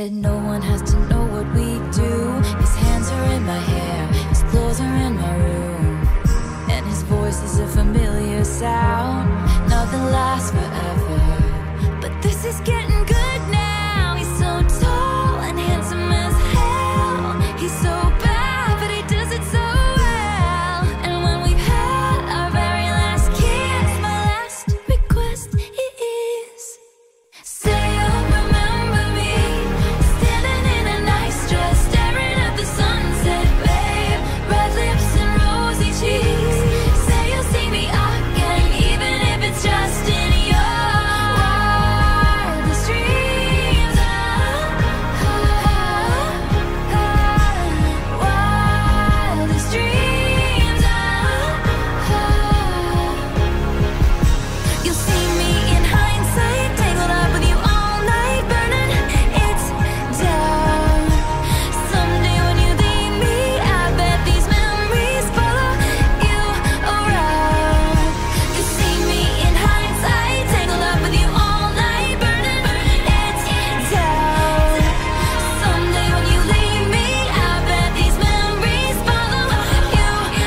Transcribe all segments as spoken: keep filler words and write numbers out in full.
said no one has to know what we do. His hands are in my hair, his clothes are in my room, and his voice is a familiar sound. Nothing lasts forever, but this is getting good now. He's so tall and handsome as hell. He's so bad, but he does it so well. And when we've had our very last kiss, my last request is, say you'll remember me, standing in a nice dress, staring at the sunset, babe. Red lips and rosy cheeks. Say you'll see me again, even if it's just in your wildest dreams. Ah, ah, ah, wildest dreams. Ah, ah. You'll see me in hindsight, tangled up with you all night, burning it down. Someday when you leave me, I bet these memories follow you around. You see me in hindsight, tangled up with you all night, burning it down. Someday when you leave me, I bet these memories follow you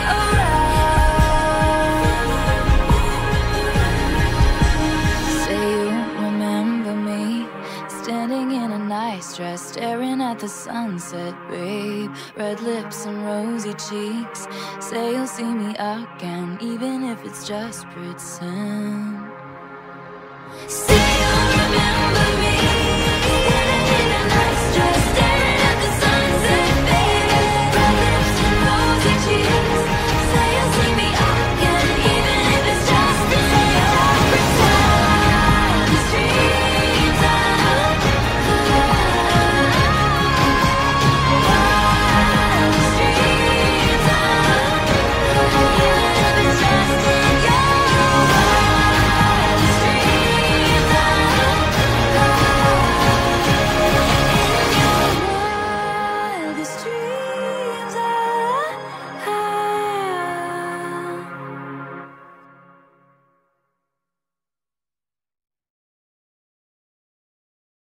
around. Say you remember me, standing in a nice dress, staring at the sunset, babe. Red lips and rosy cheeks. Say you'll see me again, even if it's just pretend.